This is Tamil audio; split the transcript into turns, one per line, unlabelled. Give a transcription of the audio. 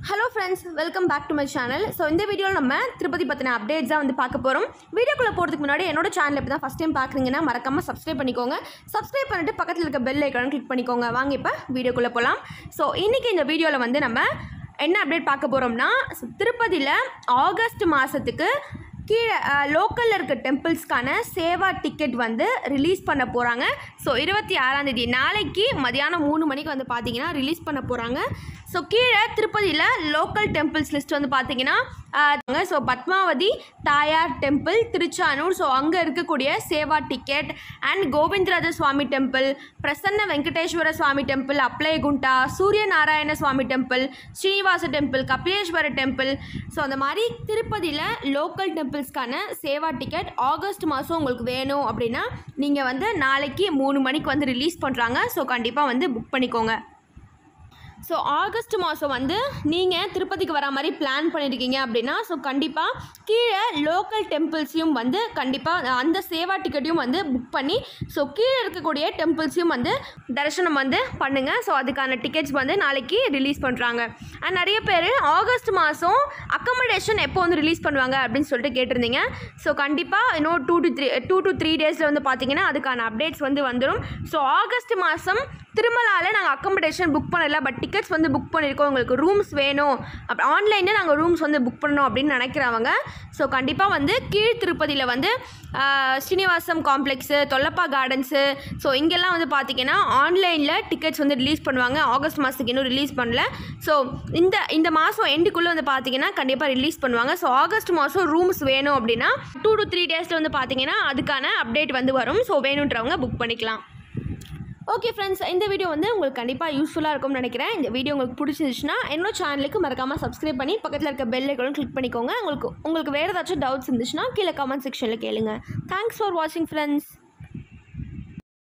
Hello friends, welcome back to my channel. So in this video நம்ம திருப்பதி பத்தின அப்டேட்ஸ் தான் வந்து பார்க்க போறோம். வீடியோக்குள்ள போறதுக்கு முன்னாடி என்னோட சேனலை இப்ப தான் ஃபர்ஸ்ட் டைம் பார்க்கறீங்கன்னா மறக்காம Subscribe பண்ணிக்கோங்க. Subscribe பண்ணிட்டு பக்கத்துல இருக்க பெல் ஐகானை கிளிக் பண்ணிக்கோங்க. வாங்க இப்ப வீடியோக்குள்ள போலாம். So இன்னைக்கு இந்த வீடியோல வந்து நம்ம என்ன அப்டேட் பார்க்க போறோம்னா திருப்பதில ஆகஸ்ட் மாசத்துக்கு கீழே லோக்கலில் இருக்க டெம்பிள்ஸ்க்கான சேவா டிக்கெட் வந்து ரிலீஸ் பண்ண போகிறாங்க. ஸோ 26ஆம் தேதி நாளைக்கு மதியானம் 3 மணிக்கு வந்து பார்த்தீங்கன்னா ரிலீஸ் பண்ண போகிறாங்க. ஸோ கீழே திருப்பதியில் லோக்கல் டெம்பிள்ஸ் லிஸ்ட் வந்து பார்த்தீங்கன்னா ஸோ பத்மாவதி தாயார் டெம்பிள் திருச்சானூர், ஸோ அங்கே இருக்கக்கூடிய சேவா ticket and Govindaraja Swami temple, Prasanna Venkateswara Swami temple, Appalayagunta, Surya Narayana Swami temple, Srinivasa temple, Kapileswara temple, so அந்த மாதிரி திருப்பதியில் லோக்கல் டெம்பிள்ஸ்க்கான சேவா டிக்கெட் ஆகஸ்ட் மாதம் உங்களுக்கு வேணும் அப்படின்னா நீங்கள் வந்து நாளைக்கு 3 மணிக்கு வந்து ரிலீஸ் பண்ணுறாங்க. ஸோ கண்டிப்பாக வந்து புக் பண்ணிக்கோங்க. ஸோ ஆகஸ்ட் மாதம் வந்து நீங்கள் திருப்பதிக்கு வர மாதிரி பிளான் பண்ணியிருக்கீங்க அப்படின்னா ஸோ கண்டிப்பாக கீழே லோக்கல் டெம்பிள்ஸையும் வந்து கண்டிப்பாக அந்த சேவா டிக்கெட்டையும் வந்து புக் பண்ணி ஸோ கீழே இருக்கக்கூடிய டெம்பிள்ஸையும் வந்து தரிசனம் வந்து பண்ணுங்கள். ஸோ அதுக்கான டிக்கெட்ஸ் வந்து நாளைக்கு ரிலீஸ் பண்ணுறாங்க. அண்ட் நிறைய பேர் ஆகஸ்ட் மாதம் அக்கமடேஷன் எப்போ வந்து ரிலீஸ் பண்ணுவாங்க அப்படின்னு சொல்லிட்டு கேட்டிருந்தீங்க. ஸோ கண்டிப்பாக இன்னும் 2 to 3 டேஸில் வந்து பார்த்தீங்கன்னா அதுக்கான அப்டேட்ஸ் வந்து வந்துடும். ஸோ ஆகஸ்ட் மாதம் திருமலாவில் நாங்கள் அக்கமடேஷன் புக் பண்ணல, பட் டிக்கெட்ஸ் வந்து புக் பண்ணியிருக்கோம், உங்களுக்கு ரூம்ஸ் வேணும் அப்படி ஆன்லைனில் நாங்கள் ரூம்ஸ் வந்து புக் பண்ணணும் அப்படின்னு நினைக்கிறவங்க ஸோ கண்டிப்பாக வந்து கீழ் திருப்பதியில் வந்து Srinivasam complex, Tollappa gardens, so இங்கெல்லாம் வந்து பார்த்திங்கன்னா ஆன்லைனில் டிக்கெட்ஸ் வந்து ரிலீஸ் பண்ணுவாங்க. ஆகஸ்ட் மாதத்துக்கு இன்னும் ரிலீஸ் பண்ணல. ஸோ இந்த மாதம் எண்டுக்குள்ளே வந்து பார்த்திங்கன்னா கண்டிப்பாக ரிலீஸ் பண்ணுவாங்க. ஸோ ஆகஸ்ட் மாதம் ரூம்ஸ் வேணும் அப்படின்னா 2 to 3 டேஸில் வந்து பார்த்திங்கன்னா அதுக்கான அப்டேட் வந்து வரும். ஸோ வேணுன்றவங்க புக் பண்ணிக்கலாம். ஓகே ஃப்ரெண்ட்ஸ், இந்த வீடியோ வந்து உங்களுக்கு கண்டிப்பாக யூஸ்ஃபுல்லாக இருக்கும்னு நினைக்கிறேன். இந்த வீடியோ உங்களுக்கு பிடிச்சிருந்துச்சுன்னா என்னோட சேனலுக்கு மறக்காமல் சப்ஸ்கிரைப் பண்ணி பக்கத்தில் இருக்க பெல் ஐகானும் கிளிக் பண்ணிக்கோங்க. உங்களுக்கு வேறு ஏதாச்சும் டவுட்ஸ் இருந்துச்சுன்னா கீழே கமெண்ட் செக்ஷனில் கேளுங்க. தேங்க்ஸ் ஃபார் வாட்சிங் ஃப்ரெண்ட்ஸ்.